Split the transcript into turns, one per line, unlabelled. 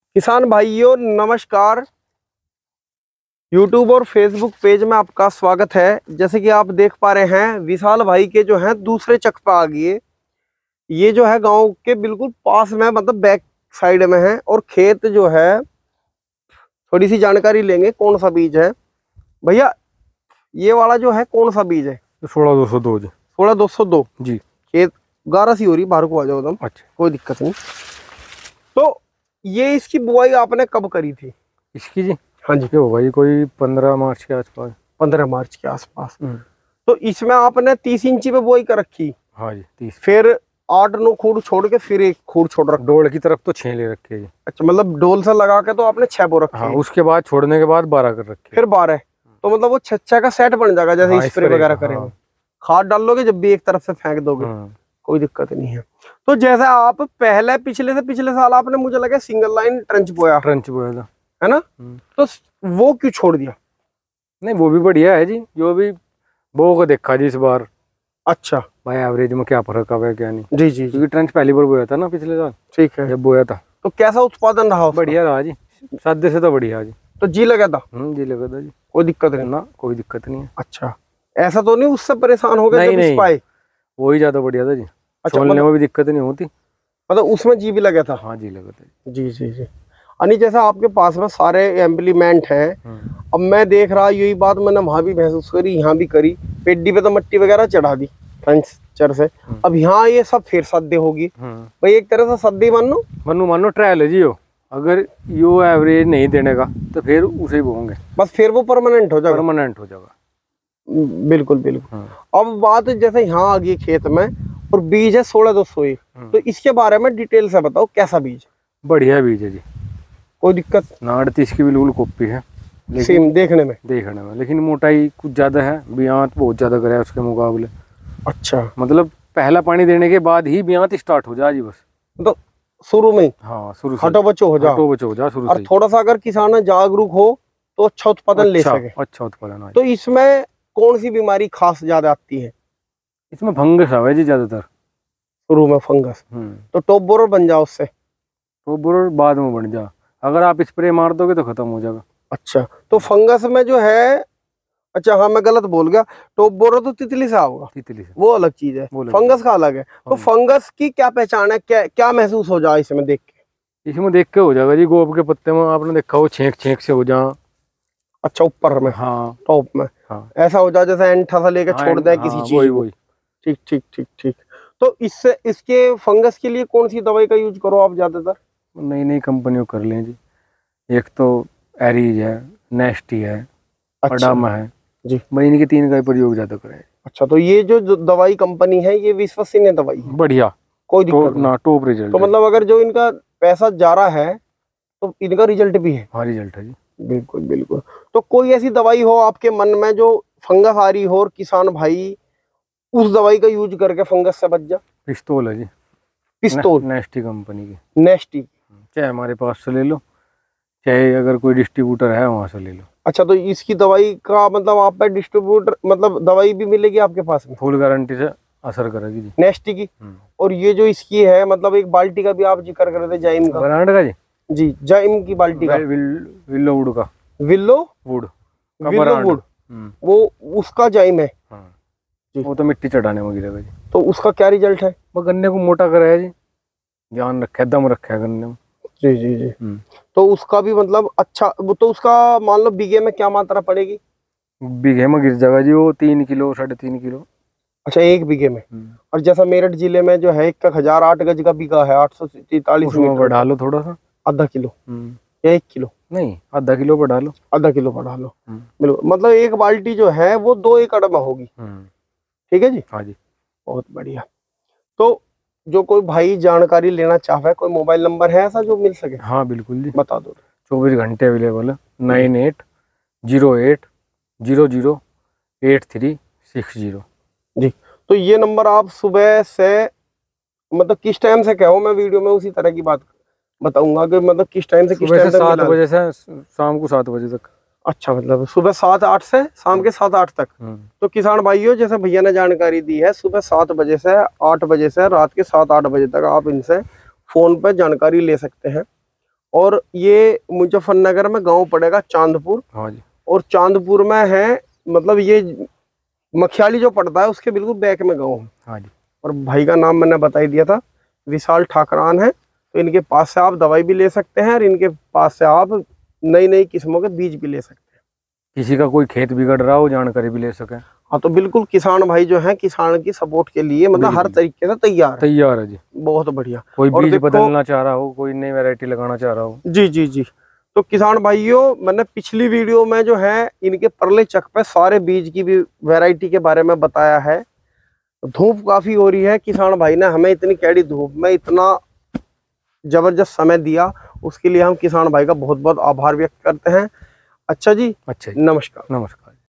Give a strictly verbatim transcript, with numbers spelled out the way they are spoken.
किसान भाइयों नमस्कार। यूट्यूब और फेसबुक पेज में आपका स्वागत है। जैसे कि आप देख पा रहे हैं विशाल भाई के जो है दूसरे चक पे आ गए। ये जो है गांव के बिल्कुल पास में, मतलब बैक साइड में है। और खेत जो है थोड़ी सी जानकारी लेंगे कौन सा बीज है। भैया ये वाला जो है कौन सा बीज है?
सोलह दो सौ दो जी।
सोलह दो सौ दो
जी।
खेत गारा सी हो रही, बाहर को आ जाओ एकदम।
अच्छा,
कोई दिक्कत नहीं। तो ये इसकी बुआई आपने कब करी थी?
इसकी जी
हाँ जी,
ये होगा जी कोई पंद्रह मार्च के आसपास।
पंद्रह मार्च के आसपास। तो इसमें आपने तीस इंची पे बुआई कर रखी।
हाँ जी तीस।
फिर आठ नौ खूड़ छोड़ के फिर एक खूड़ छोड़ रखा।
डोल की तरफ तो छह ले रखे जी।
अच्छा, मतलब डोल सा लगा के तो आपने छह बो रखे।
हाँ, उसके बाद छोड़ने के बाद बारह कर रखे।
फिर बारह। तो मतलब वो छह छह का सेट बन जाएगा जैसे
हाँ,
स्प्रे वगैरह
हाँ।
करेंगे। खाद डाल लोगे जब भी एक तरफ से फेंक दोगे।
हाँ।
कोई दिक्कत नहीं है। तो जैसे आप पहले पिछले से पिछले साल आपने मुझे लगा सिंगल लाइन ट्रंच बोया
ट्रंच बोया था,
है ना? तो वो क्यों छोड़ दिया?
नहीं वो भी बढ़िया है जी। जो भी बो को देखा जी इस बार। अच्छा भाई एवरेज में क्या फर्क है क्या नहीं।
जी जी,
क्योंकि ट्रंच पहली बार बोया था ना पिछले साल।
ठीक है,
जब बोया था
तो कैसा उत्पादन रहा?
बढ़िया रहा जी, सादे से तो बढ़िया जी।
तो जी लगा था?
हम्म जी लगा था जी।
कोई दिक्कत नहीं
ना, कोई दिक्कत नहीं है।
अच्छा, ऐसा तो नहीं उससे परेशान हो गए?
नहीं
जब
नहीं,
पाए
वही ज्यादा बढ़िया था जी।
अच्छा,
छोलने
मतलब
में भी दिक्कत नहीं होती।
मतलब उसमें जी भी लगा था?
हाँ जी लगा था
जी जी जी। यानी जैसा आपके पास में सारे एम्प्लीमेंट हैं। अब मैं देख रहा, यही बात मैंने वहां भी महसूस करी, यहाँ भी करी। पेड्डी पे तो मट्टी वगैरह चढ़ा दी फ्रेंचर से। अब यहाँ ये सब फिर सद्दे होगी भाई, एक तरह से सद्दे मानो
मनु मानो ट्रायल है जी। यो अगर यो एवरेज नहीं देने का तो फिर उसे ही बोएंगे,
बस फिर वो परमानेंट हो जाएगा।
परमानेंट हो जाएगा।
बिल्कुल बिल्कुल। अब बात जैसे यहाँ आ गई खेत में और बीज है सोलह दो सौ एक। तो इसके बारे में डिटेल से बताओ, कैसा बीज?
बढ़िया बीज है जी,
कोई दिक्कत
ना। अड़तीस की बिल्कुल कॉपी है
सेम देखने में
देखने में लेकिन मोटाई कुछ ज्यादा है, बियांत बहुत ज्यादा करे है उसके मुकाबले।
अच्छा,
मतलब पहला पानी देने के बाद ही बियांत स्टार्ट हो जाए जी बस।
तो शुरू में?
हाँ शुरू से
हटो बच्चो हो जाओ,
हटो बच्चो हो जाओ शुरू से।
और थोड़ा सा अगर किसान जागरूक हो तो अच्छा उत्पादन ले
अच्छा,
सके।
अच्छा उत्पादन।
तो इसमें कौन सी बीमारी खास ज्यादा आती है?
इसमें फंगस आवे जी ज्यादातर,
शुरू में फंगस। तो टॉप बोरर बन जाओ उससे,
तो बोरर बाद में बन जा। अगर आप स्प्रे मार दोगे तो खत्म हो जाएगा।
अच्छा, तो फंगस में जो है, अच्छा हाँ मैं गलत बोल गया, टॉप बोरर तो तितली से आओगा,
तितली से,
वो अलग चीज है, फंगस का अलग है। तो फंगस की क्या पहचान है? क्या क्या महसूस हो जाए इसमें देख के?
इसमें देख के हो जाएगा जी, गोब के पत्ते में आपने देखा हो छेक छेक से हो जा।
अच्छा, ऊपर में?
हाँ
टॉप में। हाँ, ऐसा हो जाए जैसे एंठा सा लेके हाँ, छोड़ दे किसी हाँ, चीज को। ठीक ठीक ठीक ठीक। तो इससे इसके फंगस के लिए कौन सी दवाई का यूज करो आप ज्यादातर?
नई नई कंपनियों कर लें जी। एक तो एरीज है, नेस्टी है,
अच्छा,
अडामा है
जी।
महीने के तीन का प्रयोग ज्यादा करें।
अच्छा, तो ये जो दवाई कंपनी है ये विश्वसनीय दवाई है? बढ़िया, कोई दिक्कत ना, टॉप रिजल्ट। तो मतलब अगर जो इनका पैसा जा रहा है तो इनका रिजल्ट भी है? हाँ रिजल्ट है जी, बिल्कुल बिल्कुल। तो कोई ऐसी दवाई हो आपके मन में जो फंगस आ रही हो और किसान भाई उस दवाई का यूज करके फंगस से बच जा? पिस्तौल है जी, पिस्तौल नेस्टी कंपनी की। नेस्टी, चाहे हमारे पास से ले लो, चाहे अगर कोई डिस्ट्रीब्यूटर है वहां से ले लो। अच्छा, तो इसकी दवाई का मतलब आप पे डिस्ट्रीब्यूटर, मतलब दवाई भी मिलेगी आपके पास में? फुल गारंटी से असर करेगी जी नेस्टी की। और ये जो इसकी है, मतलब एक बाल्टी का भी आप जिक्र कर रहे थे, जाइम का ब्रांड का जी। जी, जाइम की बाल्टी का, विल, विल्लो वुड का, विल्लो वुड विल्लो वुड, वो उसका जाइम है। हाँ जी, वो तो मिट्टी चढ़ाने में गिरेगा जी। तो उसका क्या रिजल्ट है? वो गन्ने को मोटा कराया जी, जान रखा है, दम रखा है गन्ने में। जी जी जी। तो उसका भी मतलब अच्छा, तो उसका मान लो बीघे में क्या मात्रा पड़ेगी? बीघे में गिर जाएगा जी वो तीन किलो साढ़े तीन किलो। अच्छा, एक बीघे में। और जैसा मेरठ जिले में जो है एक हजार आठ गज का बीघा है, आठ सौ तैतालीस बढ़ा लो थोड़ा सा, आधा किलो या एक किलो? नहीं, आधा किलो बढ़ा लो, आधा किलो बढ़ा लो। बिल्कुल, मतलब एक बाल्टी जो है वो दो एकड़ में होगी। ठीक है जी। हाँ जी, बहुत बढ़िया। तो जो कोई भाई जानकारी लेना चाहे, कोई मोबाइल नंबर है ऐसा जो मिल सके? हाँ बिल्कुल जी, बता दो। चौबीस घंटे अवेलेबल है, nine eight zero eight zero zero eight three six zero जी। तो ये नंबर आप सुबह से मतलब किस टाइम से कहो, मैं वीडियो में उसी तरह की बात बताऊंगा कि मतलब किस टाइम से किस टाइम तक? सात बजे से शाम को सात बजे तक। अच्छा, मतलब सुबह सात आठ से शाम के सात आठ तक। तो किसान भाइयों, जैसे भैया ने जानकारी दी है, सुबह सात बजे से आठ बजे से रात के सात आठ बजे तक आप इनसे फोन पर जानकारी ले सकते हैं। और ये मुजफ्फरनगर में गांव पड़ेगा चांदपुर।
हाँ जी।
और चांदपुर में है, मतलब ये मखियाली जो पड़ता है उसके बिल्कुल बैक में गाँव है।
हाँ जी।
और भाई का नाम मैंने बता ही दिया था, विशाल ठाकरान है। तो इनके पास से आप दवाई भी ले सकते हैं और इनके पास से आप नई नई किस्मों के बीज भी ले सकते हैं।
किसी का कोई खेत बिगड़ रहा हो, जानकारी भी ले सके।
हाँ, तो बिल्कुल किसान भाई जो है किसान की सपोर्ट के लिए मतलब हर तरीके से तैयार है।
तैयार है जी।
बहुत बढ़िया।
कोई बीज बदलना चाह रहा हो, कोई नई वैरायटी लगाना चाह रहा हो।
जी जी जी। तो किसान भाइयों, मैंने पिछली वीडियो में जो है इनके परले चक पे सारे बीज की भी वैरायटी के बारे में बताया है। धूप काफी हो रही है, किसान भाई ने हमें इतनी कैडी धूप में इतना जबरदस्त समय दिया, उसके लिए हम किसान भाई का बहुत बहुत आभार व्यक्त करते हैं। अच्छा जी।
अच्छा,
नमस्कार।
नमस्कार।